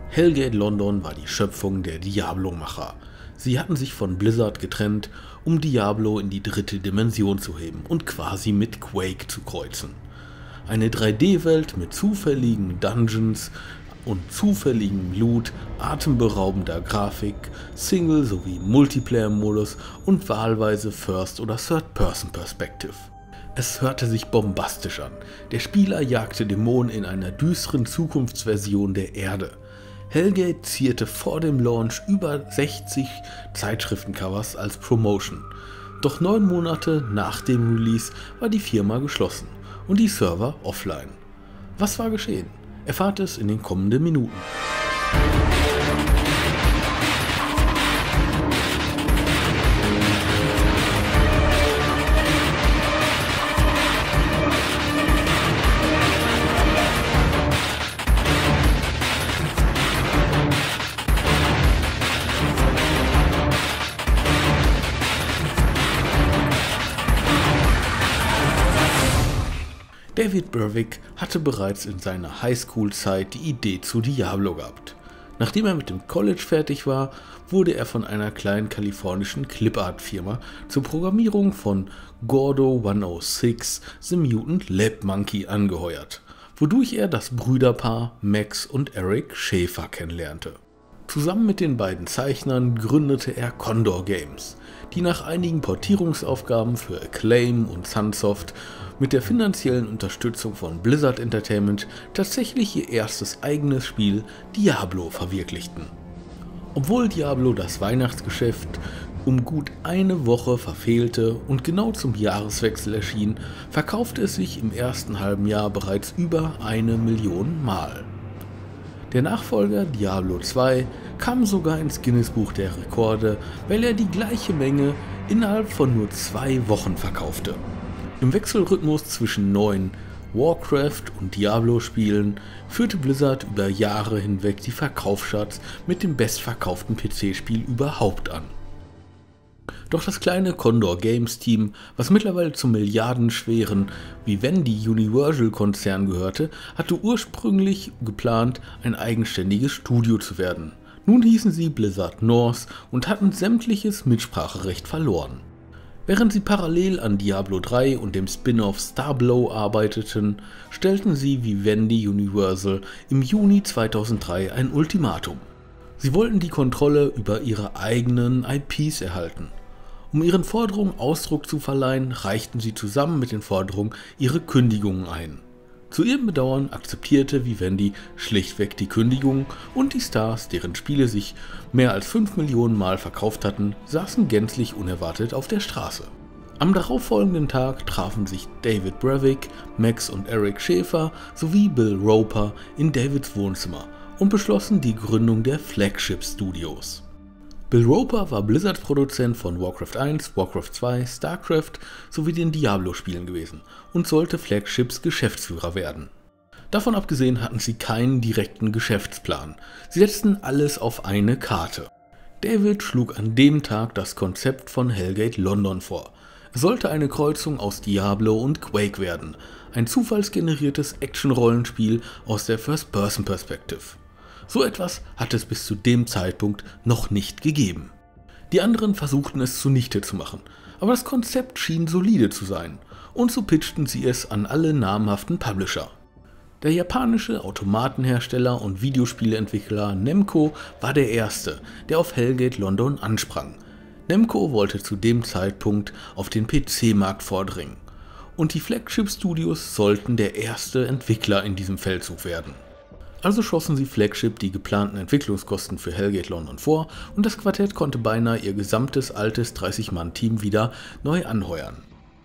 Hellgate London war die Schöpfung der Diablo-Macher. Sie hatten sich von Blizzard getrennt, um Diablo in die dritte Dimension zu heben und quasi mit Quake zu kreuzen. Eine 3D-Welt mit zufälligen Dungeons und zufälligem Loot, atemberaubender Grafik, Single- sowie Multiplayer-Modus und wahlweise First- oder Third-Person-Perspective. Es hörte sich bombastisch an. Der Spieler jagte Dämonen in einer düsteren Zukunftsversion der Erde. Hellgate zierte vor dem Launch über 60 Zeitschriftencovers als Promotion. Doch 9 Monate nach dem Release war die Firma geschlossen und die Server offline. Was war geschehen? Erfahrt es in den kommenden Minuten. David Berwick hatte bereits in seiner Highschool-Zeit die Idee zu Diablo gehabt. Nachdem er mit dem College fertig war, wurde er von einer kleinen kalifornischen Clipart-Firma zur Programmierung von Gordo 106 The Mutant Lab Monkey angeheuert, wodurch er das Brüderpaar Max und Eric Schäfer kennenlernte. Zusammen mit den beiden Zeichnern gründete er Condor Games, die nach einigen Portierungsaufgaben für Acclaim und Sunsoft mit der finanziellen Unterstützung von Blizzard Entertainment tatsächlich ihr erstes eigenes Spiel Diablo verwirklichten. Obwohl Diablo das Weihnachtsgeschäft um gut eine Woche verfehlte und genau zum Jahreswechsel erschien, verkaufte es sich im ersten halben Jahr bereits über 1 Million Mal. Der Nachfolger Diablo 2 kam sogar ins Guinness-Buch der Rekorde, weil er die gleiche Menge innerhalb von nur 2 Wochen verkaufte. Im Wechselrhythmus zwischen neuen Warcraft- und Diablo-Spielen führte Blizzard über Jahre hinweg die Verkaufscharts mit dem bestverkauften PC-Spiel überhaupt an. Doch das kleine Condor Games Team, was mittlerweile zum milliardenschweren Vivendi Universal-Konzern gehörte, hatte ursprünglich geplant, ein eigenständiges Studio zu werden. Nun hießen sie Blizzard North und hatten sämtliches Mitspracherecht verloren. Während sie parallel an Diablo 3 und dem Spin-off Starblow arbeiteten, stellten sie Vivendi Universal im Juni 2003 ein Ultimatum. Sie wollten die Kontrolle über ihre eigenen IPs erhalten. Um ihren Forderungen Ausdruck zu verleihen, reichten sie zusammen mit den Forderungen ihre Kündigungen ein. Zu ihrem Bedauern akzeptierte Vivendi schlichtweg die Kündigung und die Stars, deren Spiele sich mehr als 5 Millionen Mal verkauft hatten, saßen gänzlich unerwartet auf der Straße. Am darauffolgenden Tag trafen sich David Berwick, Max und Eric Schäfer sowie Bill Roper in Davids Wohnzimmer und beschlossen die Gründung der Flagship Studios. Bill Roper war Blizzard-Produzent von Warcraft 1, Warcraft 2, StarCraft sowie den Diablo-Spielen gewesen und sollte Flagships Geschäftsführer werden. Davon abgesehen hatten sie keinen direkten Geschäftsplan. Sie setzten alles auf eine Karte. David schlug an dem Tag das Konzept von Hellgate London vor. Es sollte eine Kreuzung aus Diablo und Quake werden, ein zufallsgeneriertes Action-Rollenspiel aus der First-Person-Perspective. So etwas hat es bis zu dem Zeitpunkt noch nicht gegeben. Die anderen versuchten es zunichte zu machen, aber das Konzept schien solide zu sein und so pitchten sie es an alle namhaften Publisher. Der japanische Automatenhersteller und Videospieleentwickler Namco war der erste, der auf Hellgate London ansprang. Namco wollte zu dem Zeitpunkt auf den PC-Markt vordringen und die Flagship Studios sollten der erste Entwickler in diesem Feldzug werden. Also schossen sie Flagship die geplanten Entwicklungskosten für Hellgate London vor und das Quartett konnte beinahe ihr gesamtes altes 30-Mann-Team wieder neu anheuern.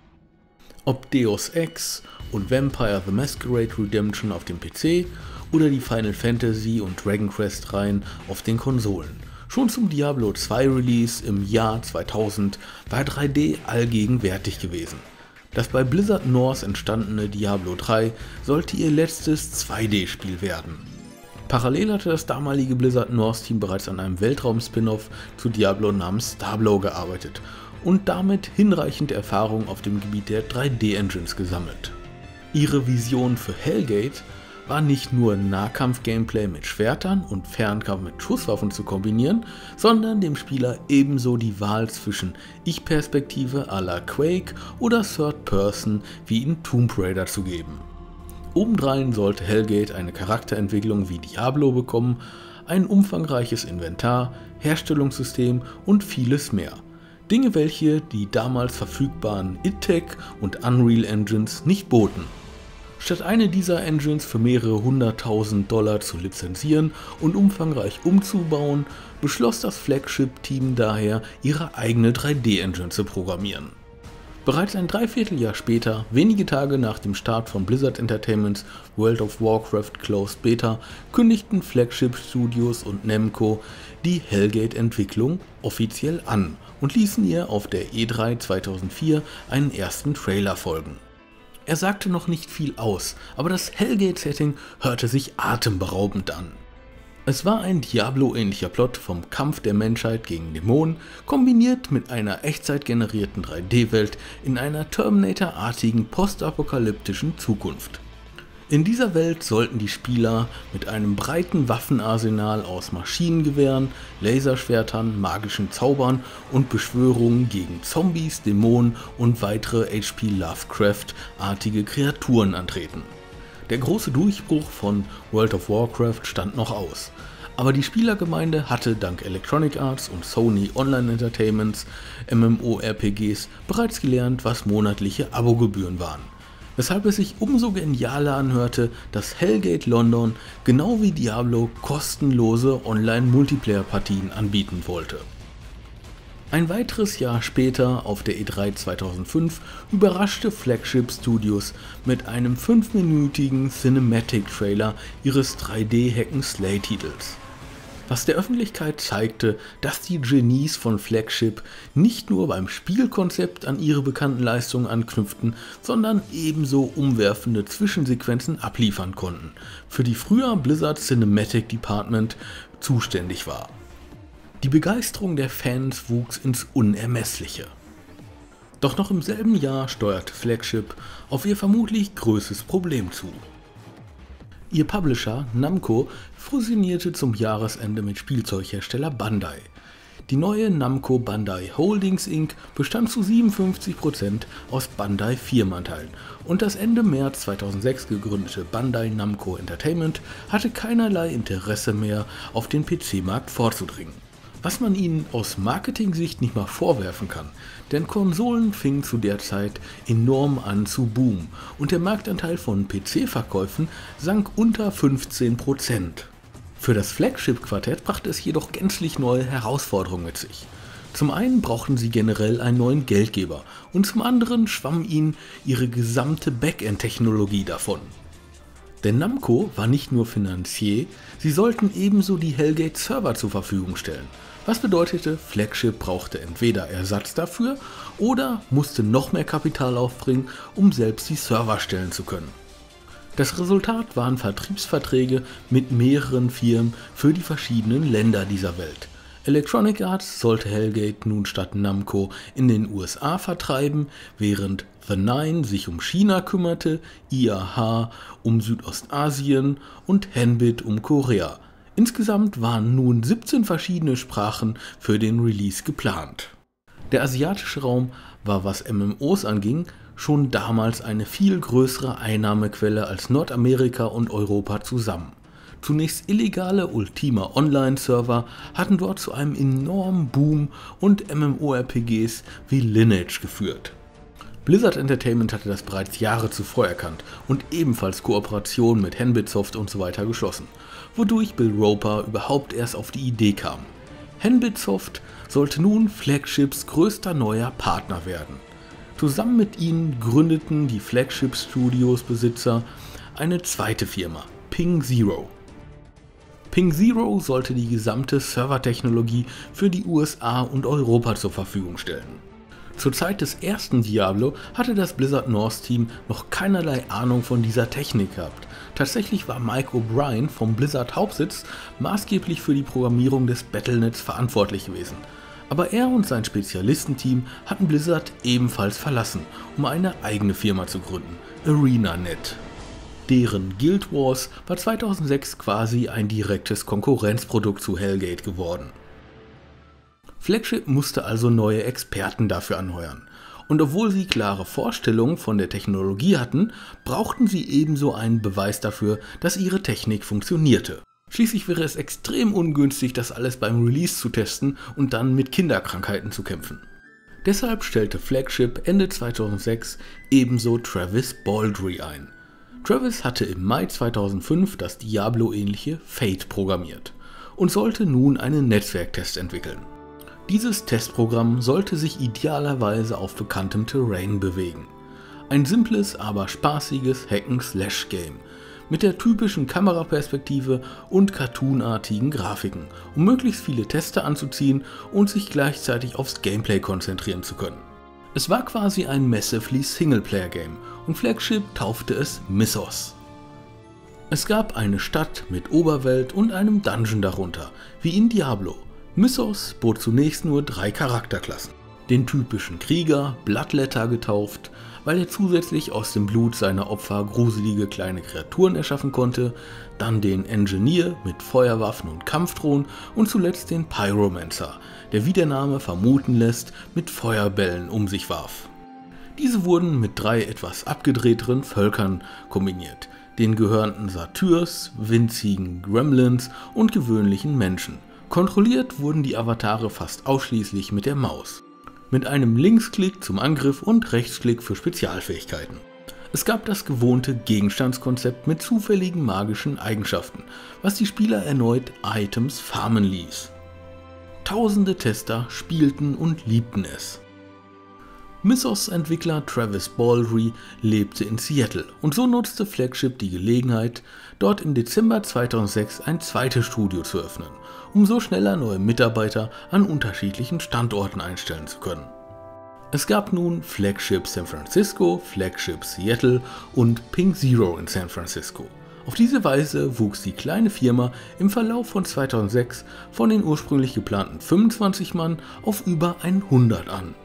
Ob Deus Ex und Vampire the Masquerade Redemption auf dem PC oder die Final Fantasy und Dragon Quest Reihen auf den Konsolen. Schon zum Diablo 2 Release im Jahr 2000 war 3D allgegenwärtig gewesen. Das bei Blizzard North entstandene Diablo 3 sollte ihr letztes 2D-Spiel werden. Parallel hatte das damalige Blizzard North-Team bereits an einem Weltraum-Spin-Off zu Diablo namens Starblow gearbeitet und damit hinreichend Erfahrung auf dem Gebiet der 3D-Engines gesammelt. Ihre Vision für Hellgate war nicht nur Nahkampf-Gameplay mit Schwertern und Fernkampf mit Schusswaffen zu kombinieren, sondern dem Spieler ebenso die Wahl zwischen Ich-Perspektive à la Quake oder Third Person wie in Tomb Raider zu geben. Obendrein sollte Hellgate eine Charakterentwicklung wie Diablo bekommen, ein umfangreiches Inventar, Herstellungssystem und vieles mehr. Dinge, welche die damals verfügbaren id-Tech und Unreal Engines nicht boten. Statt eine dieser Engines für mehrere $100.000 zu lizenzieren und umfangreich umzubauen, beschloss das Flagship-Team daher, ihre eigene 3D-Engine zu programmieren. Bereits ein Dreivierteljahr später, wenige Tage nach dem Start von Blizzard Entertainments World of Warcraft Closed Beta, kündigten Flagship Studios und Namco die Hellgate-Entwicklung offiziell an und ließen ihr auf der E3 2004 einen ersten Trailer folgen. Er sagte noch nicht viel aus, aber das Hellgate-Setting hörte sich atemberaubend an. Es war ein Diablo-ähnlicher Plot vom Kampf der Menschheit gegen Dämonen, kombiniert mit einer echtzeitgenerierten 3D-Welt in einer Terminator-artigen postapokalyptischen Zukunft. In dieser Welt sollten die Spieler mit einem breiten Waffenarsenal aus Maschinengewehren, Laserschwertern, magischen Zaubern und Beschwörungen gegen Zombies, Dämonen und weitere H.P. Lovecraft-artige Kreaturen antreten. Der große Durchbruch von World of Warcraft stand noch aus, aber die Spielergemeinde hatte dank Electronic Arts und Sony Online Entertainments MMORPGs bereits gelernt, was monatliche Abogebühren waren, weshalb es sich umso genialer anhörte, dass Hellgate London genau wie Diablo kostenlose Online-Multiplayer-Partien anbieten wollte. Ein weiteres Jahr später, auf der E3 2005, überraschte Flagship Studios mit einem 5-minütigen Cinematic-Trailer ihres 3D-Hack-and-Slay-Titels, was der Öffentlichkeit zeigte, dass die Genies von Flagship nicht nur beim Spielkonzept an ihre bekannten Leistungen anknüpften, sondern ebenso umwerfende Zwischensequenzen abliefern konnten, für die früher Blizzard Cinematic Department zuständig war. Die Begeisterung der Fans wuchs ins Unermessliche. Doch noch im selben Jahr steuerte Flagship auf ihr vermutlich größtes Problem zu. Ihr Publisher Namco fusionierte zum Jahresende mit Spielzeughersteller Bandai. Die neue Namco Bandai Holdings Inc. bestand zu 57% aus Bandai Firmenanteilen und das Ende März 2006 gegründete Bandai Namco Entertainment hatte keinerlei Interesse mehr, auf den PC-Markt vorzudringen. Was man ihnen aus Marketing-Sicht nicht mal vorwerfen kann, denn Konsolen fingen zu der Zeit enorm an zu boomen und der Marktanteil von PC-Verkäufen sank unter 15%. Für das Flagship-Quartett brachte es jedoch gänzlich neue Herausforderungen mit sich. Zum einen brauchten sie generell einen neuen Geldgeber und zum anderen schwamm ihnen ihre gesamte Backend-Technologie davon. Denn Namco war nicht nur Finanzier, sie sollten ebenso die Hellgate-Server zur Verfügung stellen. Was bedeutete, Flagship brauchte entweder Ersatz dafür oder musste noch mehr Kapital aufbringen, um selbst die Server stellen zu können. Das Resultat waren Vertriebsverträge mit mehreren Firmen für die verschiedenen Länder dieser Welt. Electronic Arts sollte Hellgate nun statt Namco in den USA vertreiben, während The Nine sich um China kümmerte, IAH um Südostasien und Henbit um Korea. Insgesamt waren nun 17 verschiedene Sprachen für den Release geplant. Der asiatische Raum war, was MMOs anging, schon damals eine viel größere Einnahmequelle als Nordamerika und Europa zusammen. Zunächst illegale Ultima Online-Server hatten dort zu einem enormen Boom und MMORPGs wie Lineage geführt. Blizzard Entertainment hatte das bereits Jahre zuvor erkannt und ebenfalls Kooperationen mit Henbitsoft usw. geschlossen, wodurch Bill Roper überhaupt erst auf die Idee kam. Henbitsoft sollte nun Flagships größter neuer Partner werden. Zusammen mit ihnen gründeten die Flagship Studios Besitzer eine zweite Firma, Ping Zero. Ping Zero sollte die gesamte Servertechnologie für die USA und Europa zur Verfügung stellen. Zur Zeit des ersten Diablo hatte das Blizzard North Team noch keinerlei Ahnung von dieser Technik gehabt. Tatsächlich war Mike O'Brien vom Blizzard Hauptsitz maßgeblich für die Programmierung des Battle.nets verantwortlich gewesen. Aber er und sein Spezialistenteam hatten Blizzard ebenfalls verlassen, um eine eigene Firma zu gründen, ArenaNet. Deren Guild Wars war 2006 quasi ein direktes Konkurrenzprodukt zu Hellgate geworden. Flagship musste also neue Experten dafür anheuern. Und obwohl sie klare Vorstellungen von der Technologie hatten, brauchten sie ebenso einen Beweis dafür, dass ihre Technik funktionierte. Schließlich wäre es extrem ungünstig, das alles beim Release zu testen und dann mit Kinderkrankheiten zu kämpfen. Deshalb stellte Flagship Ende 2006 ebenso Travis Baldree ein. Travis hatte im Mai 2005 das Diablo-ähnliche Fate programmiert und sollte nun einen Netzwerktest entwickeln. Dieses Testprogramm sollte sich idealerweise auf bekanntem Terrain bewegen. Ein simples, aber spaßiges Hack-and-Slash-Game mit der typischen Kameraperspektive und cartoonartigen Grafiken, um möglichst viele Tester anzuziehen und sich gleichzeitig aufs Gameplay konzentrieren zu können. Es war quasi ein massively Singleplayer-Game und Flagship taufte es Mythos. Es gab eine Stadt mit Oberwelt und einem Dungeon darunter, wie in Diablo. Mythos bot zunächst nur 3 Charakterklassen. Den typischen Krieger, Bloodletter getauft, weil er zusätzlich aus dem Blut seiner Opfer gruselige kleine Kreaturen erschaffen konnte, dann den Engineer mit Feuerwaffen und Kampfdrohnen und zuletzt den Pyromancer, der wie der Name vermuten lässt, mit Feuerbällen um sich warf. Diese wurden mit 3 etwas abgedrehteren Völkern kombiniert, den gehörnten Satyrs, winzigen Gremlins und gewöhnlichen Menschen. Kontrolliert wurden die Avatare fast ausschließlich mit der Maus. Mit einem Linksklick zum Angriff und Rechtsklick für Spezialfähigkeiten. Es gab das gewohnte Gegenstandskonzept mit zufälligen magischen Eigenschaften, was die Spieler erneut Items farmen ließ. Tausende Tester spielten und liebten es. Mythos-Entwickler Travis Baldree lebte in Seattle und so nutzte Flagship die Gelegenheit, dort im Dezember 2006 ein zweites Studio zu öffnen, um so schneller neue Mitarbeiter an unterschiedlichen Standorten einstellen zu können. Es gab nun Flagship San Francisco, Flagship Seattle und Pink Zero in San Francisco. Auf diese Weise wuchs die kleine Firma im Verlauf von 2006 von den ursprünglich geplanten 25 Mann auf über 100 an.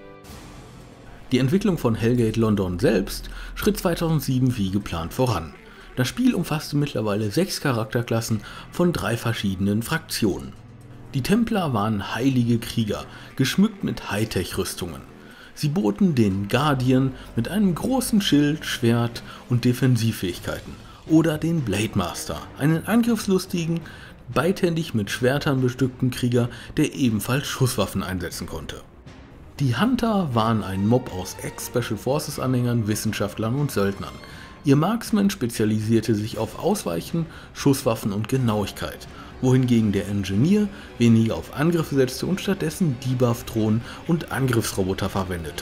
Die Entwicklung von Hellgate London selbst schritt 2007 wie geplant voran. Das Spiel umfasste mittlerweile 6 Charakterklassen von 3 verschiedenen Fraktionen. Die Templer waren heilige Krieger, geschmückt mit Hightech-Rüstungen. Sie boten den Guardian mit einem großen Schild, Schwert und Defensivfähigkeiten oder den Blade Master, einen angriffslustigen, beidhändig mit Schwertern bestückten Krieger, der ebenfalls Schusswaffen einsetzen konnte. Die Hunter waren ein Mob aus Ex-Special Forces Anhängern, Wissenschaftlern und Söldnern. Ihr Marksman spezialisierte sich auf Ausweichen, Schusswaffen und Genauigkeit, wohingegen der Engineer weniger auf Angriffe setzte und stattdessen Debuff-Drohnen und Angriffsroboter verwendete.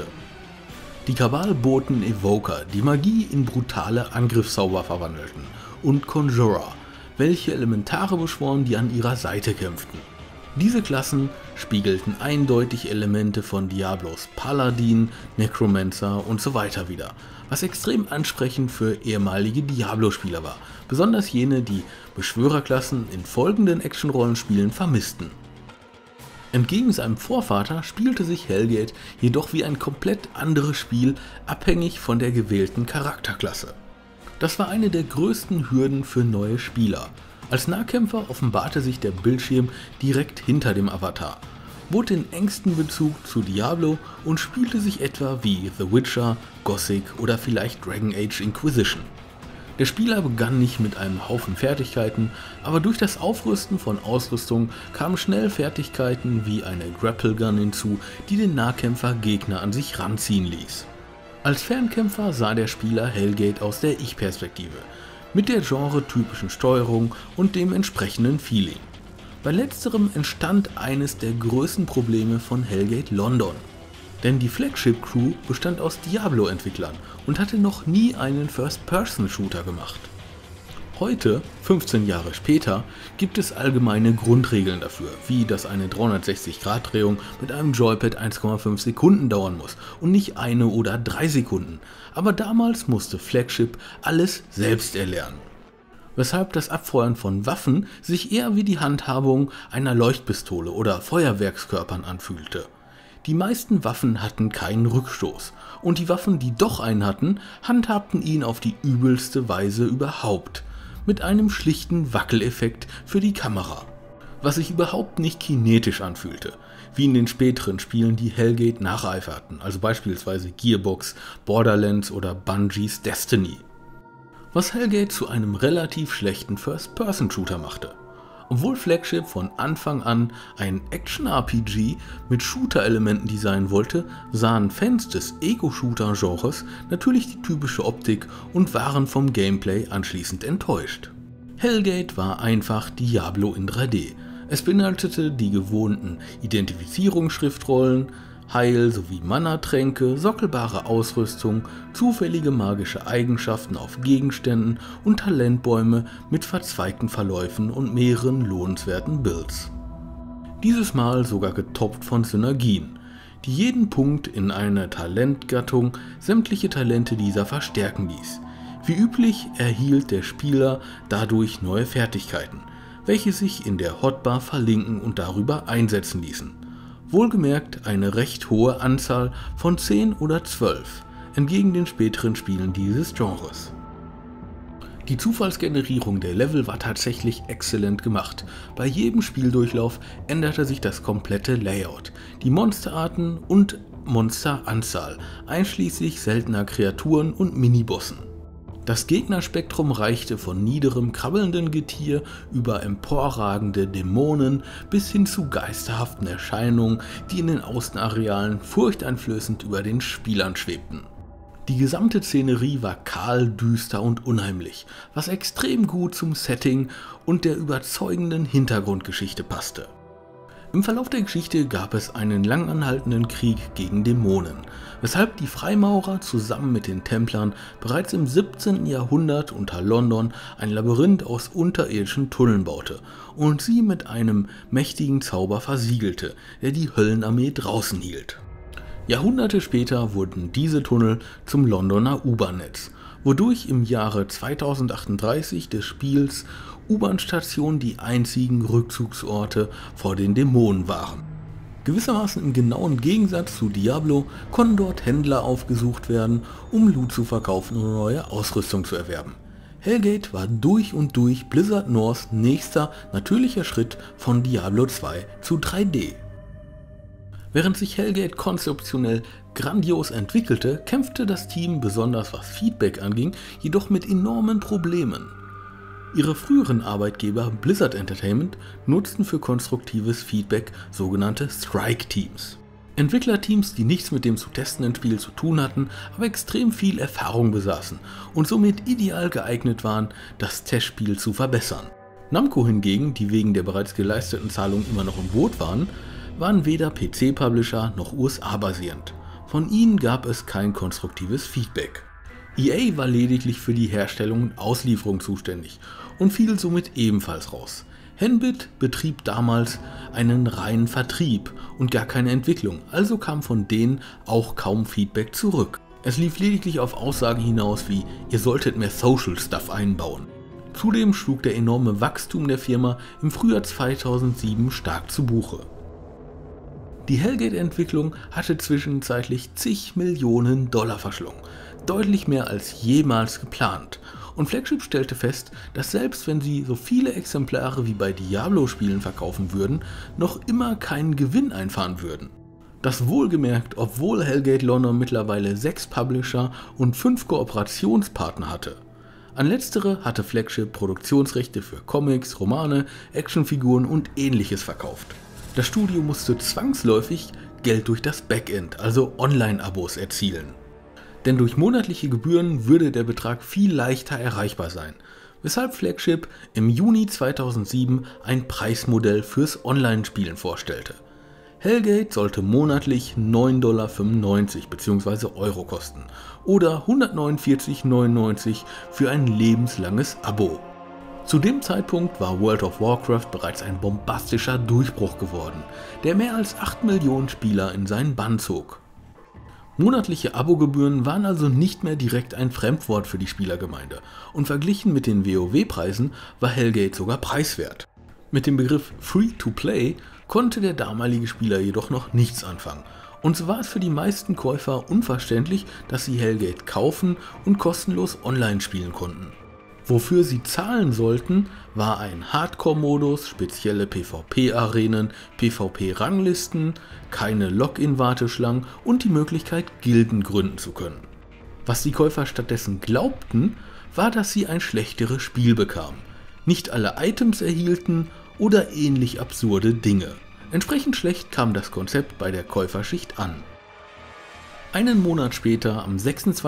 Die Kabal boten Evoker, die Magie in brutale Angriffszauber verwandelten, und Conjurer, welche Elementare beschworen, die an ihrer Seite kämpften. Diese Klassen spiegelten eindeutig Elemente von Diablos Paladin, Necromancer und so weiter wider, was extrem ansprechend für ehemalige Diablo-Spieler war, besonders jene, die Beschwörerklassen in folgenden Action-Rollenspielen vermissten. Entgegen seinem Vorvater spielte sich Hellgate jedoch wie ein komplett anderes Spiel, abhängig von der gewählten Charakterklasse. Das war eine der größten Hürden für neue Spieler. Als Nahkämpfer offenbarte sich der Bildschirm direkt hinter dem Avatar, bot den engsten Bezug zu Diablo und spielte sich etwa wie The Witcher, Gothic oder vielleicht Dragon Age Inquisition. Der Spieler begann nicht mit einem Haufen Fertigkeiten, aber durch das Aufrüsten von Ausrüstung kamen schnell Fertigkeiten wie eine Grapple Gun hinzu, die den Nahkämpfer Gegner an sich ranziehen ließ. Als Fernkämpfer sah der Spieler Hellgate aus der Ich-Perspektive, mit der genre-typischen Steuerung und dem entsprechenden Feeling. Bei letzterem entstand eines der größten Probleme von Hellgate London. Denn die Flagship-Crew bestand aus Diablo-Entwicklern und hatte noch nie einen First-Person-Shooter gemacht. Heute, 15 Jahre später, gibt es allgemeine Grundregeln dafür, wie dass eine 360-Grad-Drehung mit einem Joypad 1,5 Sekunden dauern muss und nicht 1 oder 3 Sekunden. Aber damals musste Flagship alles selbst erlernen. Weshalb das Abfeuern von Waffen sich eher wie die Handhabung einer Leuchtpistole oder Feuerwerkskörpern anfühlte. Die meisten Waffen hatten keinen Rückstoß und die Waffen, die doch einen hatten, handhabten ihn auf die übelste Weise überhaupt, mit einem schlichten Wackeleffekt für die Kamera, was sich überhaupt nicht kinetisch anfühlte, wie in den späteren Spielen, die Hellgate nacheiferten, also beispielsweise Gearbox, Borderlands oder Bungies Destiny. Was Hellgate zu einem relativ schlechten First-Person-Shooter machte. Obwohl Flagship von Anfang an ein Action-RPG mit Shooter-Elementen designen wollte, sahen Fans des Ego-Shooter-Genres natürlich die typische Optik und waren vom Gameplay anschließend enttäuscht. Hellgate war einfach Diablo in 3D. Es beinhaltete die gewohnten Identifizierungsschriftrollen, Heil- sowie Mana-Tränke, sockelbare Ausrüstung, zufällige magische Eigenschaften auf Gegenständen und Talentbäume mit verzweigten Verläufen und mehreren lohnenswerten Builds. Dieses Mal sogar getoppt von Synergien, die jeden Punkt in einer Talentgattung sämtliche Talente dieser verstärken ließ. Wie üblich erhielt der Spieler dadurch neue Fertigkeiten, welche sich in der Hotbar verlinken und darüber einsetzen ließen. Wohlgemerkt eine recht hohe Anzahl von 10 oder 12, entgegen den späteren Spielen dieses Genres. Die Zufallsgenerierung der Level war tatsächlich exzellent gemacht. Bei jedem Spieldurchlauf änderte sich das komplette Layout, die Monsterarten und Monsteranzahl, einschließlich seltener Kreaturen und Minibossen. Das Gegnerspektrum reichte von niederem krabbelnden Getier über emporragende Dämonen bis hin zu geisterhaften Erscheinungen, die in den Außenarealen furchteinflößend über den Spielern schwebten. Die gesamte Szenerie war kahl, düster und unheimlich, was extrem gut zum Setting und der überzeugenden Hintergrundgeschichte passte. Im Verlauf der Geschichte gab es einen langanhaltenden Krieg gegen Dämonen, weshalb die Freimaurer zusammen mit den Templern bereits im 17. Jahrhundert unter London ein Labyrinth aus unterirdischen Tunneln baute und sie mit einem mächtigen Zauber versiegelte, der die Höllenarmee draußen hielt. Jahrhunderte später wurden diese Tunnel zum Londoner U-Bahn-Netz, wodurch im Jahre 2038 des Spiels U-Bahn-Stationen die einzigen Rückzugsorte vor den Dämonen waren. Gewissermaßen im genauen Gegensatz zu Diablo konnten dort Händler aufgesucht werden, um Loot zu verkaufen und neue Ausrüstung zu erwerben. Hellgate war durch und durch Blizzard Norths nächster natürlicher Schritt von Diablo 2 zu 3D. Während sich Hellgate konzeptionell grandios entwickelte, kämpfte das Team, besonders was Feedback anging, jedoch mit enormen Problemen. Ihre früheren Arbeitgeber Blizzard Entertainment nutzten für konstruktives Feedback sogenannte Strike-Teams. Entwicklerteams, die nichts mit dem zu testenden Spiel zu tun hatten, aber extrem viel Erfahrung besaßen und somit ideal geeignet waren, das Testspiel zu verbessern. Namco hingegen, die wegen der bereits geleisteten Zahlungen immer noch im Boot waren weder PC-Publisher noch USA-basierend. Von ihnen gab es kein konstruktives Feedback. EA war lediglich für die Herstellung und Auslieferung zuständig und fiel somit ebenfalls raus. Henbit betrieb damals einen reinen Vertrieb und gar keine Entwicklung, also kam von denen auch kaum Feedback zurück. Es lief lediglich auf Aussagen hinaus wie, ihr solltet mehr Social Stuff einbauen. Zudem schlug der enorme Wachstum der Firma im Frühjahr 2007 stark zu Buche. Die Hellgate-Entwicklung hatte zwischenzeitlich zig Millionen Dollar verschlungen, deutlich mehr als jemals geplant. Und Flagship stellte fest, dass selbst wenn sie so viele Exemplare wie bei Diablo-Spielen verkaufen würden, noch immer keinen Gewinn einfahren würden. Das wohlgemerkt, obwohl Hellgate London mittlerweile 6 Publisher und 5 Kooperationspartner hatte. An letztere hatte Flagship Produktionsrechte für Comics, Romane, Actionfiguren und ähnliches verkauft. Das Studio musste zwangsläufig Geld durch das Backend, also Online-Abos, erzielen. Denn durch monatliche Gebühren würde der Betrag viel leichter erreichbar sein, weshalb Flagship im Juni 2007 ein Preismodell fürs Online-Spielen vorstellte. Hellgate sollte monatlich 9,95 bzw. Euro kosten oder 149,99 für ein lebenslanges Abo. Zu dem Zeitpunkt war World of Warcraft bereits ein bombastischer Durchbruch geworden, der mehr als 8 Millionen Spieler in seinen Bann zog. Monatliche Abogebühren waren also nicht mehr direkt ein Fremdwort für die Spielergemeinde und verglichen mit den WoW-Preisen war Hellgate sogar preiswert. Mit dem Begriff Free-to-Play konnte der damalige Spieler jedoch noch nichts anfangen Und so war es für die meisten Käufer unverständlich, dass sie Hellgate kaufen und kostenlos online spielen konnten. Wofür sie zahlen sollten, war ein Hardcore-Modus, spezielle PvP-Arenen, PvP-Ranglisten, keine Login-Warteschlangen und die Möglichkeit, Gilden gründen zu können. Was die Käufer stattdessen glaubten, war, dass sie ein schlechteres Spiel bekamen, nicht alle Items erhielten oder ähnlich absurde Dinge. Entsprechend schlecht kam das Konzept bei der Käuferschicht an. Einen Monat später, am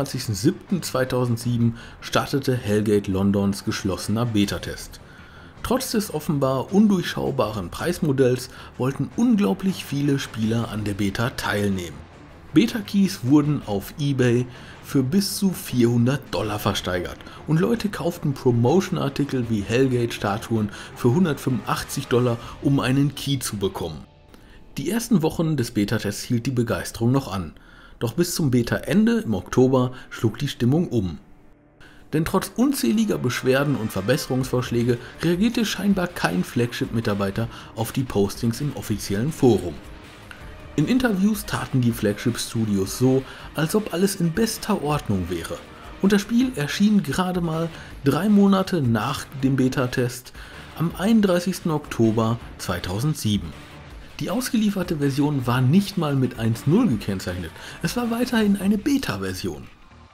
26.07.2007, startete Hellgate Londons geschlossener Beta-Test. Trotz des offenbar undurchschaubaren Preismodells wollten unglaublich viele Spieler an der Beta teilnehmen. Beta-Keys wurden auf eBay für bis zu $400 versteigert und Leute kauften Promotion-Artikel wie Hellgate-Statuen für $185, um einen Key zu bekommen. Die ersten Wochen des Beta-Tests hielt die Begeisterung noch an. Doch bis zum Beta-Ende im Oktober schlug die Stimmung um. Denn trotz unzähliger Beschwerden und Verbesserungsvorschläge reagierte scheinbar kein Flagship-Mitarbeiter auf die Postings im offiziellen Forum. In Interviews taten die Flagship-Studios so, als ob alles in bester Ordnung wäre. Und das Spiel erschien gerade mal 3 Monate nach dem Beta-Test am 31. Oktober 2007. Die ausgelieferte Version war nicht mal mit 1.0 gekennzeichnet, es war weiterhin eine Beta-Version.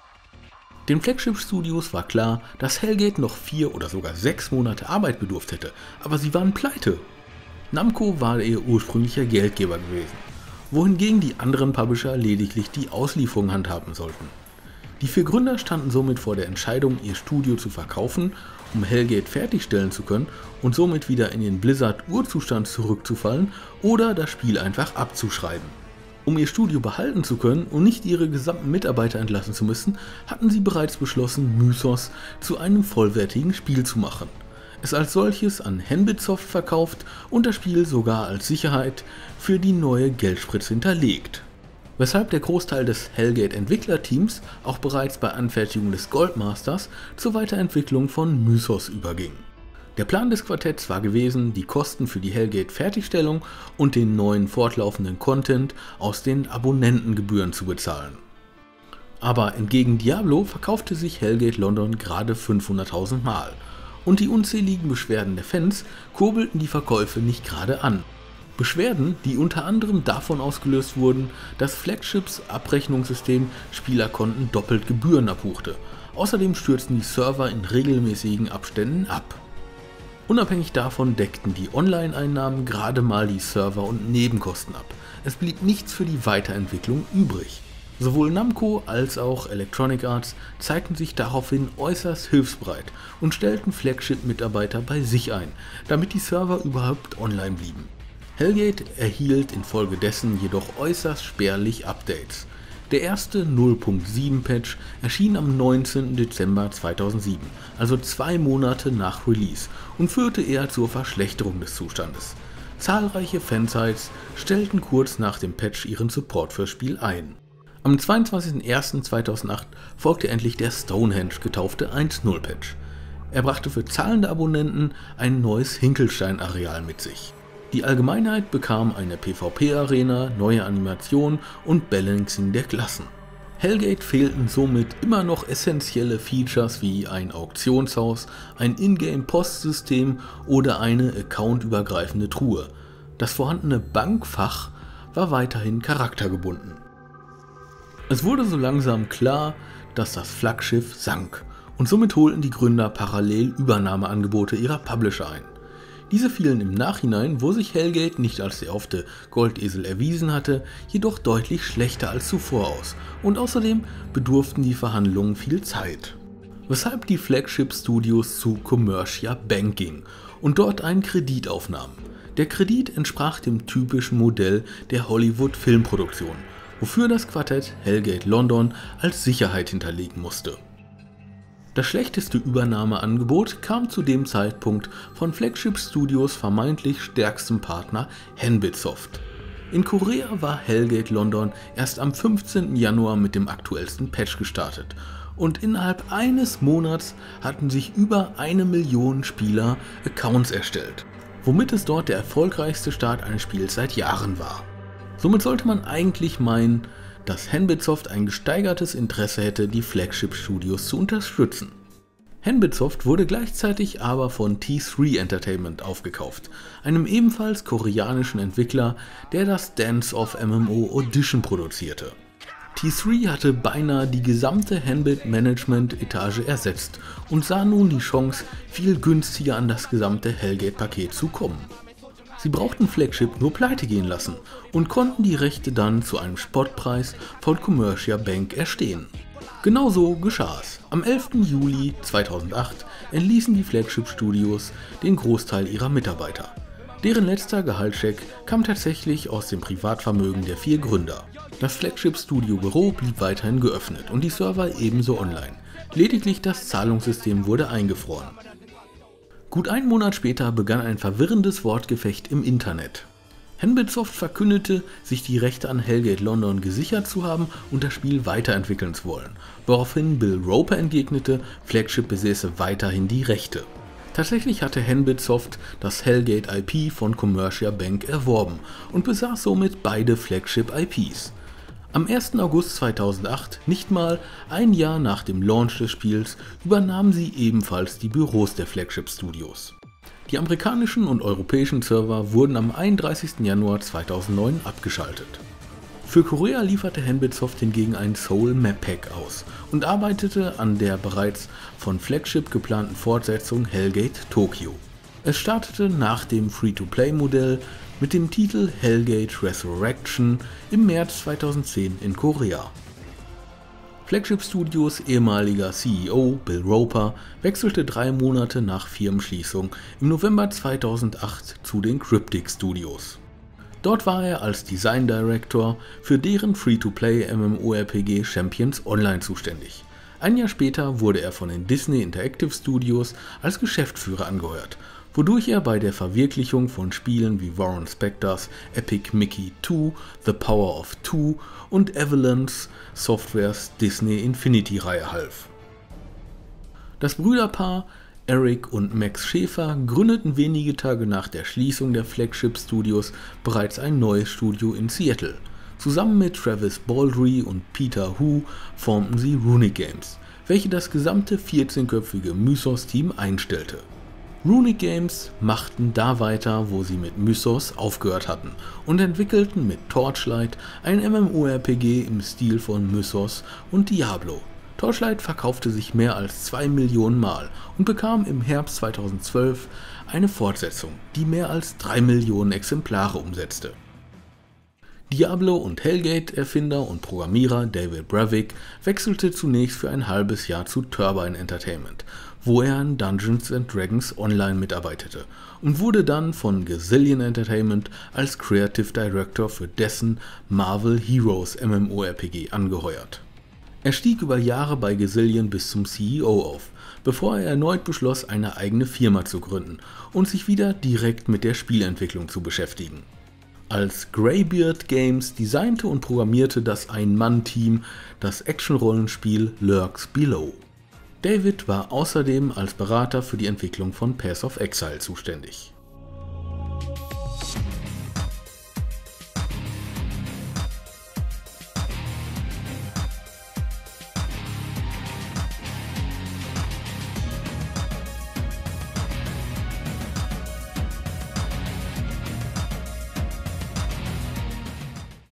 Den Flagship Studios war klar, dass Hellgate noch 4 oder sogar 6 Monate Arbeit bedurft hätte, aber sie waren pleite. Namco war ihr ursprünglicher Geldgeber gewesen, wohingegen die anderen Publisher lediglich die Auslieferung handhaben sollten. Die 4 Gründer standen somit vor der Entscheidung, ihr Studio zu verkaufen, um Hellgate fertigstellen zu können und somit wieder in den Blizzard-Urzustand zurückzufallen oder das Spiel einfach abzuschreiben. Um ihr Studio behalten zu können und nicht ihre gesamten Mitarbeiter entlassen zu müssen, hatten sie bereits beschlossen, Mythos zu einem vollwertigen Spiel zu machen. Es als solches an Henbitsoft verkauft und das Spiel sogar als Sicherheit für die neue Geldspritze hinterlegt. Weshalb der Großteil des Hellgate-Entwicklerteams auch bereits bei Anfertigung des Goldmasters zur Weiterentwicklung von Mythos überging. Der Plan des Quartetts war gewesen, die Kosten für die Hellgate-Fertigstellung und den neuen fortlaufenden Content aus den Abonnentengebühren zu bezahlen. Aber entgegen Diablo verkaufte sich Hellgate London gerade 500.000 Mal und die unzähligen Beschwerden der Fans kurbelten die Verkäufe nicht gerade an. Beschwerden, die unter anderem davon ausgelöst wurden, dass Flagships Abrechnungssystem Spielerkonten doppelt Gebühren abbuchte. Außerdem stürzten die Server in regelmäßigen Abständen ab. Unabhängig davon deckten die Online-Einnahmen gerade mal die Server- und Nebenkosten ab. Es blieb nichts für die Weiterentwicklung übrig. Sowohl Namco als auch Electronic Arts zeigten sich daraufhin äußerst hilfsbereit und stellten Flagship-Mitarbeiter bei sich ein, damit die Server überhaupt online blieben. Hellgate erhielt infolgedessen jedoch äußerst spärlich Updates. Der erste 0.7 Patch erschien am 19. Dezember 2007, also 2 Monate nach Release, und führte eher zur Verschlechterung des Zustandes. Zahlreiche Fansites stellten kurz nach dem Patch ihren Support fürs Spiel ein. Am 22.01.2008 folgte endlich der Stonehenge getaufte 1.0 Patch. Er brachte für zahlende Abonnenten ein neues Hinkelstein-Areal mit sich. Die Allgemeinheit bekam eine PvP-Arena, neue Animationen und Balancing der Klassen. Hellgate fehlten somit immer noch essentielle Features wie ein Auktionshaus, ein Ingame-Postsystem oder eine accountübergreifende Truhe. Das vorhandene Bankfach war weiterhin charaktergebunden. Es wurde so langsam klar, dass das Flaggschiff sank und somit holten die Gründer parallel Übernahmeangebote ihrer Publisher ein. Diese fielen im Nachhinein, wo sich Hellgate nicht als der erhoffte Goldesel erwiesen hatte, jedoch deutlich schlechter als zuvor aus und außerdem bedurften die Verhandlungen viel Zeit. Weshalb die Flagship Studios zu Commercia Bank gingen und dort einen Kredit aufnahmen. Der Kredit entsprach dem typischen Modell der Hollywood-Filmproduktion, wofür das Quartett Hellgate London als Sicherheit hinterlegen musste. Das schlechteste Übernahmeangebot kam zu dem Zeitpunkt von Flagship Studios vermeintlich stärkstem Partner Henbitsoft. In Korea war Hellgate London erst am 15. Januar mit dem aktuellsten Patch gestartet und innerhalb eines Monats hatten sich über 1 Million Spieler Accounts erstellt, womit es dort der erfolgreichste Start eines Spiels seit Jahren war. Somit sollte man eigentlich meinen, dass Hanbitsoft ein gesteigertes Interesse hätte, die Flagship-Studios zu unterstützen. Hanbitsoft wurde gleichzeitig aber von T3 Entertainment aufgekauft, einem ebenfalls koreanischen Entwickler, der das Dance of MMO Audition produzierte. T3 hatte beinahe die gesamte Hanbit-Management-Etage ersetzt und sah nun die Chance, viel günstiger an das gesamte Hellgate-Paket zu kommen. Sie brauchten Flagship nur pleite gehen lassen und konnten die Rechte dann zu einem Spottpreis von Commercia Bank erstehen. Genauso geschah es. Am 11. Juli 2008 entließen die Flagship Studios den Großteil ihrer Mitarbeiter. Deren letzter Gehaltscheck kam tatsächlich aus dem Privatvermögen der 4 Gründer. Das Flagship Studio Büro blieb weiterhin geöffnet und die Server ebenso online. Lediglich das Zahlungssystem wurde eingefroren. Gut einen Monat später begann ein verwirrendes Wortgefecht im Internet. Hanbitsoft verkündete, sich die Rechte an Hellgate London gesichert zu haben und das Spiel weiterentwickeln zu wollen, woraufhin Bill Roper entgegnete, Flagship besäße weiterhin die Rechte. Tatsächlich hatte Hanbitsoft das Hellgate IP von Commercia Bank erworben und besaß somit beide Flagship IPs. Am 1. August 2008, nicht mal ein Jahr nach dem Launch des Spiels, übernahmen sie ebenfalls die Büros der Flagship Studios. Die amerikanischen und europäischen Server wurden am 31. Januar 2009 abgeschaltet. Für Korea lieferte Hanbitsoft hingegen ein Soul Map Pack aus und arbeitete an der bereits von Flagship geplanten Fortsetzung Hellgate Tokyo. Es startete nach dem Free-to-Play-Modell mit dem Titel Hellgate Resurrection im März 2010 in Korea. Flagship Studios ehemaliger CEO Bill Roper wechselte 3 Monate nach Firmenschließung im November 2008 zu den Cryptic Studios. Dort war er als Design Director für deren Free-to-Play MMORPG Champions Online zuständig. Ein Jahr später wurde er von den Disney Interactive Studios als Geschäftsführer angeheuert, wodurch er bei der Verwirklichung von Spielen wie Warren Spectors Epic Mickey 2, The Power of Two und Avalanche Softwares Disney Infinity-Reihe half. Das Brüderpaar Eric und Max Schäfer gründeten wenige Tage nach der Schließung der Flagship Studios bereits ein neues Studio in Seattle. Zusammen mit Travis Baldry und Peter Hu formten sie Runic Games, welche das gesamte 14-köpfige Mythos-Team einstellte. Runic Games machten da weiter, wo sie mit Mythos aufgehört hatten und entwickelten mit Torchlight ein MMORPG im Stil von Mythos und Diablo. Torchlight verkaufte sich mehr als 2 Millionen Mal und bekam im Herbst 2012 eine Fortsetzung, die mehr als 3 Millionen Exemplare umsetzte. Diablo und Hellgate-Erfinder und Programmierer David Bravik wechselte zunächst für ein halbes Jahr zu Turbine Entertainment, wo er an Dungeons & Dragons Online mitarbeitete und wurde dann von Gazillion Entertainment als Creative Director für dessen Marvel Heroes MMORPG angeheuert. Er stieg über Jahre bei Gazillion bis zum CEO auf, bevor er erneut beschloss, eine eigene Firma zu gründen und sich wieder direkt mit der Spielentwicklung zu beschäftigen. Als Greybeard Games designte und programmierte das Ein-Mann-Team das Action-Rollenspiel Lurks Below. David war außerdem als Berater für die Entwicklung von Path of Exile zuständig.